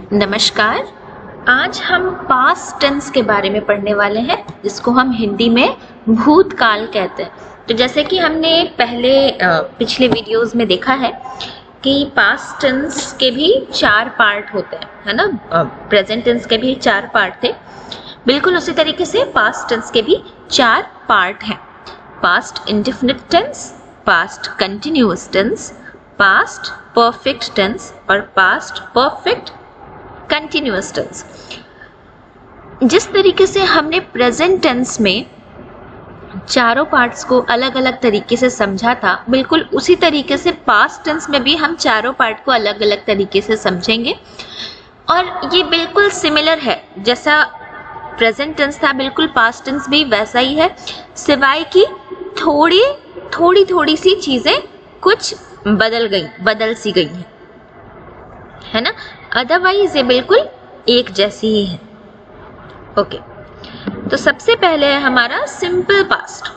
नमस्कार। आज हम पास्ट टेंस के बारे में पढ़ने वाले हैं, जिसको हम हिंदी में भूतकाल कहते हैं। तो जैसे कि हमने पिछले वीडियोस में देखा है कि पास्ट टेंस के भी 4 पार्ट होते हैं, है ना। प्रेजेंट टेंस के भी 4 पार्ट थे। बिल्कुल उसी तरीके से पास्ट टेंस के भी 4 पार्ट हैं। Past indefinite tense, past continuous tense, past perfect tense और पास्ट परफेक्ट कंटिन्यूअस टेंस। जिस तरीके से हमने प्रेजेंट टेंस में चारों पार्ट्स को अलग अलग तरीके से समझा था, बिल्कुल उसी तरीके से पास्ट टेंस में भी हम चारों पार्ट को अलग अलग तरीके से समझेंगे। और ये बिल्कुल सिमिलर है, जैसा प्रेजेंट टेंस था बिल्कुल पास्ट टेंस भी वैसा ही है, सिवाय कि थोड़ी सी चीजें कुछ बदल सी गई है ना। अदरवाइज ये बिल्कुल एक जैसी ही है। ओके, तो सबसे पहले है हमारा सिंपल पास्ट,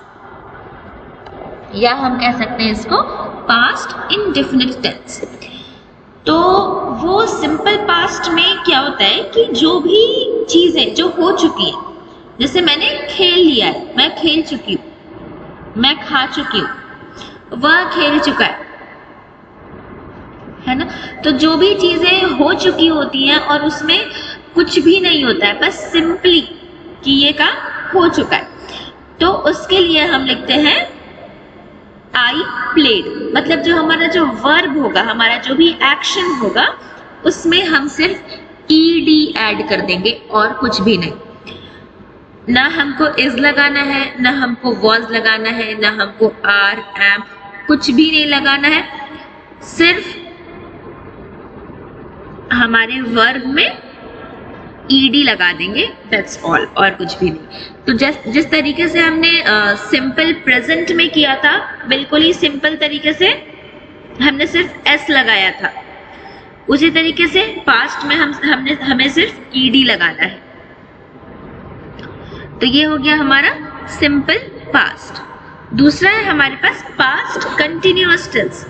या हम कह सकते हैं इसको पास्ट इंडेफिनिट टेंस। तो वो सिंपल पास्ट में क्या होता है कि जो भी चीजें जो हो चुकी है, जैसे मैंने खेल लिया है, मैं खेल चुकी हूँ, मैं खा चुकी हूँ, वह खेल चुका है ना। तो जो भी चीजें हो चुकी होती हैं और उसमें कुछ भी नहीं होता है, बस सिंपली कि ये काम हो चुका है, तो उसके लिए हम लिखते हैं आई प्लेड। मतलब जो हमारा जो वर्ब होगा, हमारा जो भी एक्शन होगा, उसमें हम सिर्फ ईडी ऐड कर देंगे और कुछ भी नहीं। ना हमको इज लगाना है, ना हमको वॉज लगाना है, ना हमको आर एम कुछ भी नहीं लगाना है। सिर्फ हमारे वर्ब में ईडी लगा देंगे, दैट्स ऑल, और कुछ भी नहीं। तो जिस तरीके से हमने सिंपल प्रेजेंट में किया था, बिल्कुल ही सिंपल तरीके से हमने सिर्फ एस लगाया था, उसी तरीके से पास्ट में हमें सिर्फ ईडी लगाना है। तो ये हो गया हमारा सिंपल पास्ट। दूसरा है हमारे पास पास्ट कंटिन्यूअस टेंस,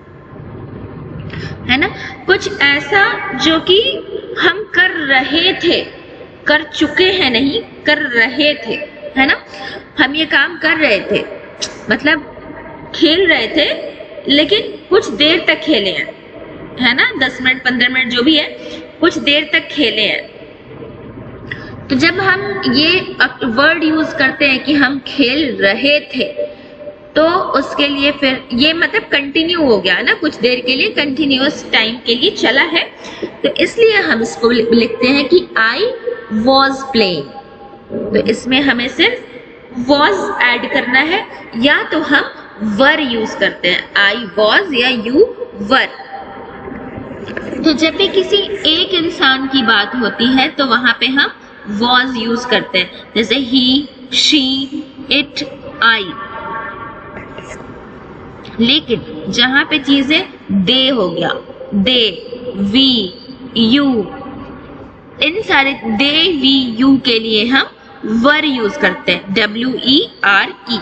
है ना। कुछ ऐसा जो कि हम कर रहे थे, कर चुके हैं नहीं, कर रहे थे, है ना। हम ये काम कर रहे थे, मतलब खेल रहे थे, लेकिन कुछ देर तक खेले हैं, है ना। 10 मिनट 15 मिनट जो भी है, कुछ देर तक खेले हैं। तो जब हम ये वर्ड यूज करते हैं कि हम खेल रहे थे, तो उसके लिए फिर ये मतलब कंटिन्यू हो गया ना, कुछ देर के लिए, कंटिन्यूअस टाइम के लिए चला है। तो इसलिए हम इसको लिखते हैं कि आई वॉज प्लेइंग। तो इसमें हमें सिर्फ वॉज ऐड करना है, या तो हम वर यूज करते हैं, आई वॉज या यू वर। तो जब भी किसी एक इंसान की बात होती है तो वहां पे हम वॉज यूज करते हैं, जैसे ही, शी, इट, आई। लेकिन जहां पे चीजें दे हो गया, दे, वी, यू, इन सारे दे, वी, यू के लिए हम वर यूज करते हैं, WERE।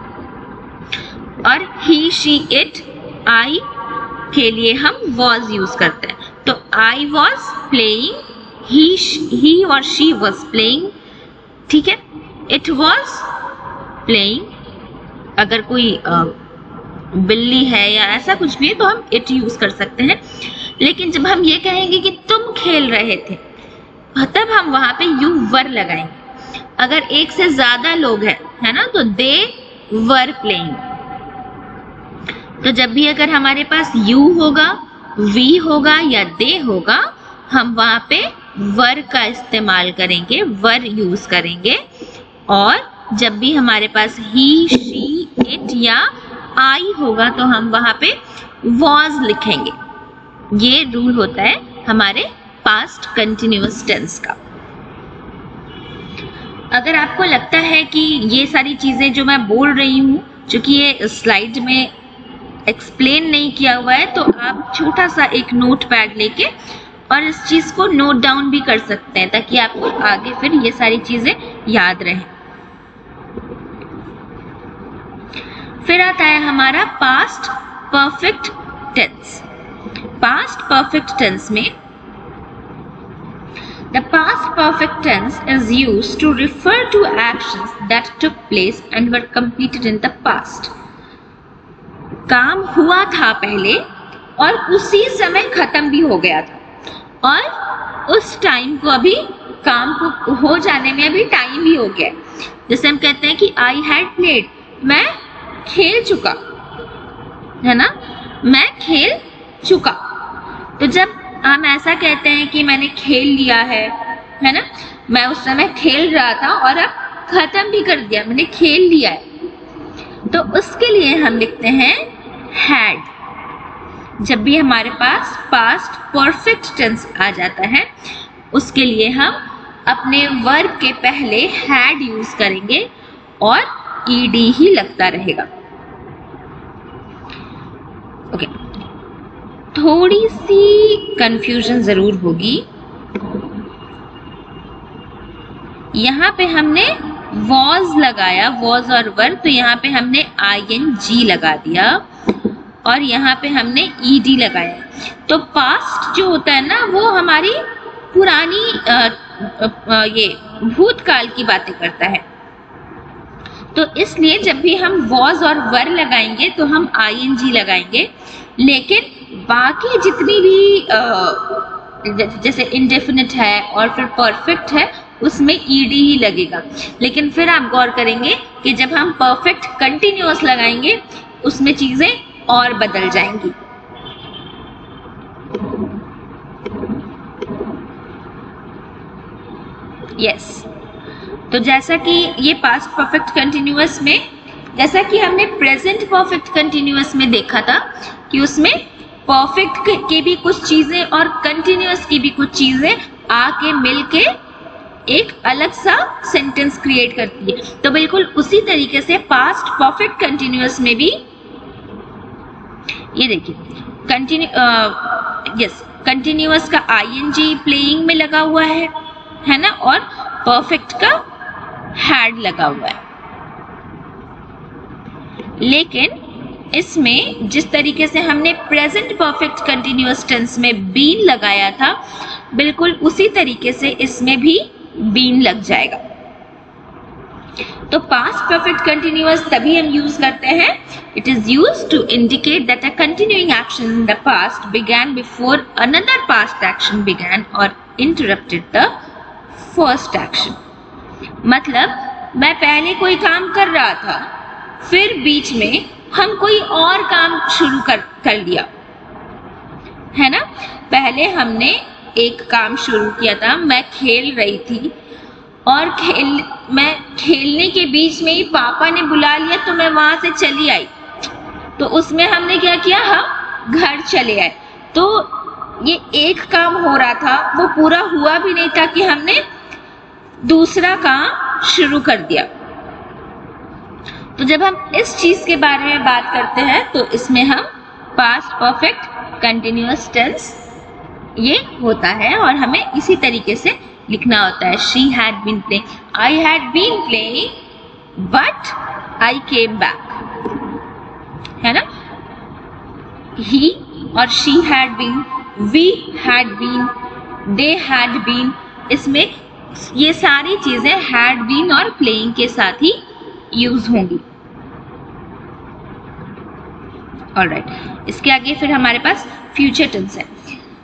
और ही, शी, इट, आई के लिए हम वॉज यूज करते हैं। तो आई वॉज प्लेइंग, ही और शी वॉज प्लेइंग, ठीक है। इट वॉज प्लेइंग, अगर कोई बिल्ली है या ऐसा कुछ भी है तो हम इट यूज कर सकते हैं। लेकिन जब हम ये कहेंगे कि तुम खेल रहे थे, तब हम वहां पे यू वर लगाएंगे। अगर एक से ज्यादा लोग हैं, है ना, तो दे वर प्लेइंग। तो जब भी अगर हमारे पास यू होगा, वी होगा या दे होगा, हम वहां पे वर का इस्तेमाल करेंगे, वर यूज करेंगे। और जब भी हमारे पास ही, शी, इट या आई होगा, तो हम वहां पे वॉज लिखेंगे। ये रूल होता है हमारे पास्ट कंटिन्यूअस टेंस का। अगर आपको लगता है कि ये सारी चीजें जो मैं बोल रही हूँ, चूंकि ये स्लाइड में एक्सप्लेन नहीं किया हुआ है, तो आप छोटा सा एक नोट पैड लेके और इस चीज को नोट डाउन भी कर सकते हैं, ताकि आपको आगे फिर ये सारी चीजें याद रहें। फिर आता है हमारा past perfect tense. Past perfect tense में The past perfect tense is used to refer to actions that took place and were completed in the past. काम हुआ था पहले और उसी समय खत्म भी हो गया था और उस टाइम को अभी काम को हो जाने में अभी टाइम भी हो गया। जैसे हम कहते हैं कि I had played, मैं खेल चुका, है ना, मैं खेल चुका। तो जब हम ऐसा कहते हैं कि मैंने खेल लिया है ना, मैं उस समय खेल रहा था और अब खत्म भी कर दिया, मैंने खेल लिया है, तो उसके लिए हम लिखते हैं had। जब भी हमारे पास पास्ट परफेक्ट टेंस आ जाता है उसके लिए हम अपने वर्ब के पहले had यूज करेंगे और ed ही लगता रहेगा। ओके, थोड़ी सी कंफ्यूजन जरूर होगी। यहाँ पे हमने was लगाया, was और verb, तो यहाँ पे हमने ing लगा दिया और यहाँ पे हमने ed लगाया। तो पास्ट जो होता है ना वो हमारी पुरानी ये भूतकाल की बातें करता है। तो इसलिए जब भी हम was और were लगाएंगे तो हम ing लगाएंगे, लेकिन बाकी जितनी भी जैसे इंडेफिनिट है और फिर परफेक्ट है उसमें ed ही लगेगा। लेकिन फिर आप गौर करेंगे कि जब हम परफेक्ट कंटिन्यूअस लगाएंगे उसमें चीजें और बदल जाएंगी। यस, तो जैसा कि ये पास्ट परफेक्ट कंटिन्यूअस में, जैसा कि हमने प्रेजेंट परफेक्ट कंटिन्यूअस में देखा था कि उसमें परफेक्ट के भी कुछ चीजें और कंटिन्यूअस की भी कुछ चीजें आके मिलके एक अलग सा सेंटेंस क्रिएट करती है। तो बिल्कुल उसी तरीके से पास्ट परफेक्ट कंटिन्यूअस में भी ये देखिए कंटिन्यूअस का ing प्लेइंग में लगा हुआ है ना, और परफेक्ट का had लगा हुआ है। लेकिन इसमें जिस तरीके से हमने प्रेजेंट परफेक्ट कंटिन्यूअस टेंस में बीन लगाया था बिल्कुल उसी तरीके से इसमें भी बीन लग जाएगा। तो पास्ट परफेक्ट कंटिन्यूअस तभी हम यूज करते हैं, it is used to indicate that a continuing action in the past began before another past action began और इंटरप्टेड द फर्स्ट एक्शन। मतलब मैं पहले कोई काम कर रहा था, फिर बीच में हम कोई और काम शुरू कर लिया, है ना। पहले हमने एक काम शुरू किया था, मैं खेल रही थी और मैं खेलने के बीच में ही पापा ने बुला लिया तो मैं वहां से चली आई। तो उसमें हमने क्या किया, हम घर चले आए। तो ये एक काम हो रहा था, वो पूरा हुआ भी नहीं था कि हमने दूसरा काम शुरू कर दिया। तो जब हम इस चीज के बारे में बात करते हैं तो इसमें हम पास्ट परफेक्ट कंटिन्यूअस टेंस ये होता है और हमें इसी तरीके से लिखना होता है। She had been playing, I had been playing, but I came back, है ना। He और she had been, we had been, they had been, इसमें ये सारी चीजें had been और playing के साथ ही यूज होंगी। ऑलराइट, इसके आगे फिर हमारे पास फ्यूचर टेंस है।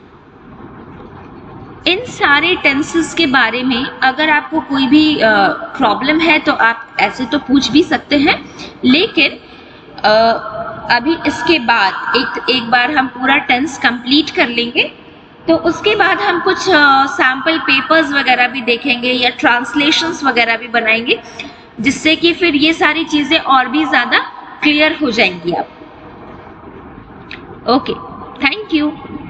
इन सारे टेंसेस के बारे में अगर आपको कोई भी प्रॉब्लम है तो आप ऐसे तो पूछ भी सकते हैं, लेकिन अभी इसके बाद एक बार हम पूरा टेंस कंप्लीट कर लेंगे तो उसके बाद हम कुछ सैम्पल पेपर्स वगैरह भी देखेंगे या ट्रांसलेशंस वगैरह भी बनाएंगे, जिससे कि फिर ये सारी चीजें और भी ज्यादा क्लियर हो जाएंगी आप। Okay, thank you.